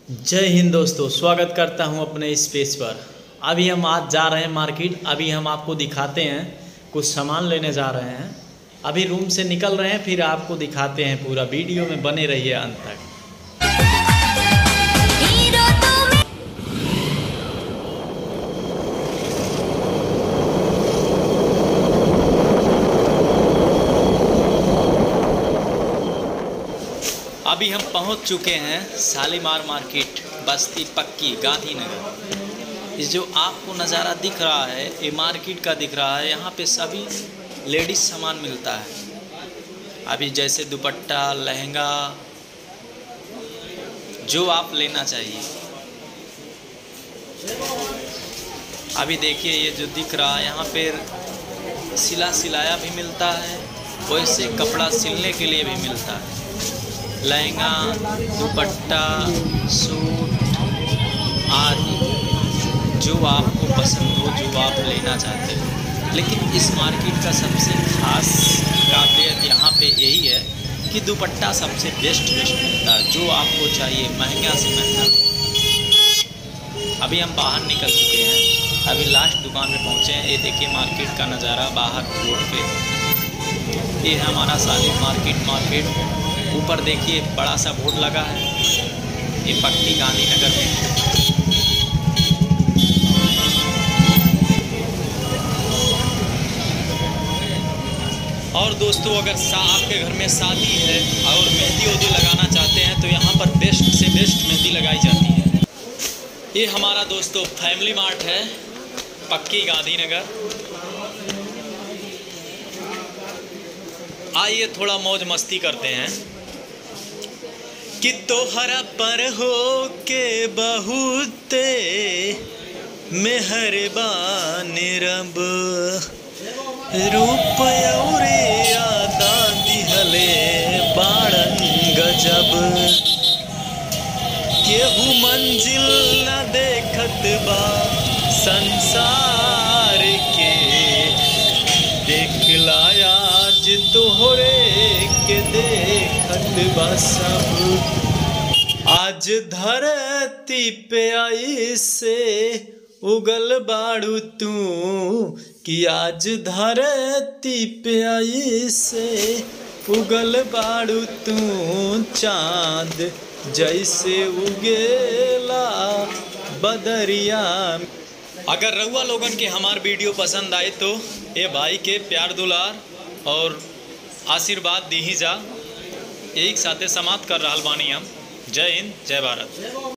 जय हिंद दोस्तों, स्वागत करता हूं अपने इस पेज पर। अभी हम आज जा रहे हैं मार्केट। अभी हम आपको दिखाते हैं, कुछ सामान लेने जा रहे हैं। अभी रूम से निकल रहे हैं, फिर आपको दिखाते हैं। पूरा वीडियो में बने रहिए अंत तक। अभी हम पहुंच चुके हैं शालीमार मार्केट, बस्ती पक्की, गांधीनगर। इस जो आपको नज़ारा दिख रहा है ये मार्केट का दिख रहा है। यहाँ पे सभी लेडीज़ सामान मिलता है। अभी जैसे दुपट्टा, लहंगा, जो आप लेना चाहिए। अभी देखिए ये जो दिख रहा है, यहाँ पे सिलाया भी मिलता है, वैसे कपड़ा सिलने के लिए भी मिलता है। लहंगा, दुपट्टा, सूट आदि जो आपको पसंद हो, जो आप लेना चाहते हो। लेकिन इस मार्केट का सबसे खास काबिलियत यहाँ पे यही है कि दुपट्टा सबसे बेस्ट मिलता है, जो आपको चाहिए, महंगा से महंगा। अभी हम बाहर निकल चुके हैं, अभी लास्ट दुकान में पहुँचे हैं। ये देखिए मार्केट का नज़ारा बाहर रोड पे। ये हमारा शालीमार मार्केट। ऊपर देखिए बड़ा सा बोर्ड लगा है, ये पक्की गांधीनगर में। और दोस्तों, अगर आपके घर में शादी है और मेहंदी लगाना चाहते हैं तो यहाँ पर बेस्ट से बेस्ट मेहंदी लगाई जाती है। ये हमारा दोस्तों फैमिली मार्ट है, पक्की गांधीनगर। आइए थोड़ा मौज मस्ती करते हैं। कि तोहरा पर हो के बहुते मेहरबान रब, रूप औरे यादा दिहले बाड़न गजब। केहू मंजिल न देखत बा संसार के, देखला आज तोहरे के देखत बा सब। आज धरती पे आई से उगल बाड़ू तू, कि आज धरती पे आई से उगल बाड़ू तू। चाँद जैसे उगेला बदरिया। अगर रउआ लोगन के हमार वीडियो पसंद आए तो ये भाई के प्यार दुलार और आशीर्वाद दी ही जा। एक साथे समाप्त कर रहा बानी हम। जय हिंद, जय भारत।